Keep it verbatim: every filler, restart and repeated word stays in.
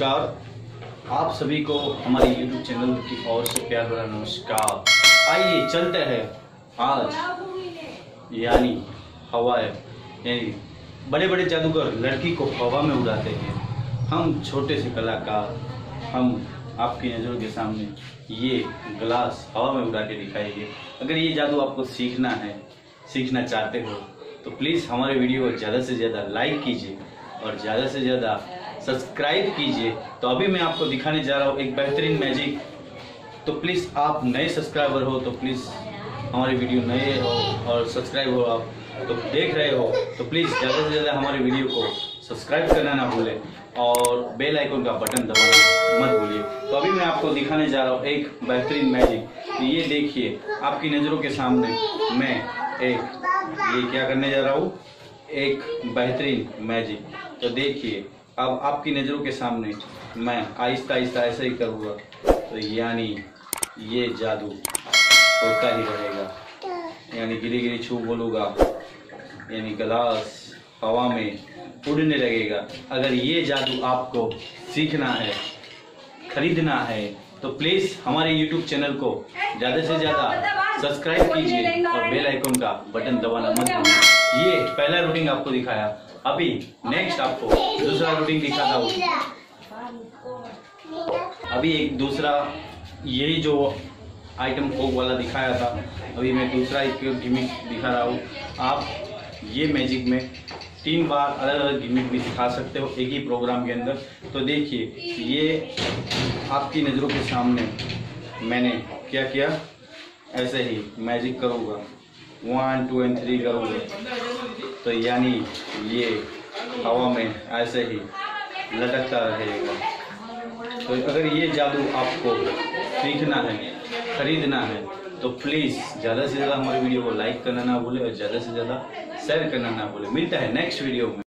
नमस्कार, आप सभी को हमारे यूट्यूब चैनल की ओर से प्यार भरा नमस्कार। आइए चलते हैं आज यानी हवा यानी बड़े बड़े जादूगर लड़की को हवा में उड़ाते हैं। हम छोटे से कलाकार हम आपकी नज़रों के सामने ये गिलास हवा में उड़ा के दिखाएंगे। अगर ये जादू आपको सीखना है, सीखना चाहते हो तो प्लीज़ हमारे वीडियो को ज़्यादा से ज़्यादा लाइक कीजिए और ज़्यादा से ज़्यादा सब्सक्राइब कीजिए। तो अभी मैं आपको दिखाने जा रहा हूँ एक बेहतरीन मैजिक। तो प्लीज़ आप नए सब्सक्राइबर हो तो प्लीज़ हमारे वीडियो नए हो और सब्सक्राइब हो आप तो देख रहे हो तो प्लीज़ ज़्यादा से ज़्यादा हमारे वीडियो को सब्सक्राइब करना ना भूलें और बेल आइकन का बटन दबाना मत भूलिए। तो अभी मैं आपको दिखाने जा रहा हूँ एक बेहतरीन मैजिक। तो ये देखिए आपकी नज़रों के सामने मैं एक ये क्या करने जा रहा हूँ, एक बेहतरीन मैजिक। तो देखिए अब आपकी नज़रों के सामने मैं आहिस्ता आहिस्ता ऐसे ही करूँगा तो यानी ये जादू होता ही रहेगा। यानी गिरी गिरी छू बोलूँगा यानी गिलास हवा में उड़ने लगेगा। अगर ये जादू आपको सीखना है, खरीदना है तो प्लीज़ हमारे यूट्यूब चैनल को ज़्यादा से ज़्यादा सब्सक्राइब कीजिए और बेल आइकन का बटन दबाना मत भूलिए। ये पहला रूटीन आपको दिखाया, अभी नेक्स्ट आपको दूसरा रूटीन दिखाता हूँ। अभी एक दूसरा यही जो आइटम कोक वाला दिखाया था, अभी मैं दूसरा एक गिमिक दिखा रहा हूँ। आप ये मैजिक में तीन बार अलग अलग गिमिक भी दिखा सकते हो एक ही प्रोग्राम के अंदर। तो देखिए ये आपकी नज़रों के सामने मैंने क्या किया, ऐसे ही मैजिक करूँगा, वन टू एंड थ्री करूँगा तो यानी ये हवा में ऐसे ही लटकता रहेगा। तो अगर ये जादू आपको सीखना है, खरीदना है तो प्लीज़ ज़्यादा से ज़्यादा हमारे वीडियो को लाइक करना ना भूलें और ज़्यादा से ज़्यादा शेयर करना ना भूलें। मिलता है नेक्स्ट वीडियो में।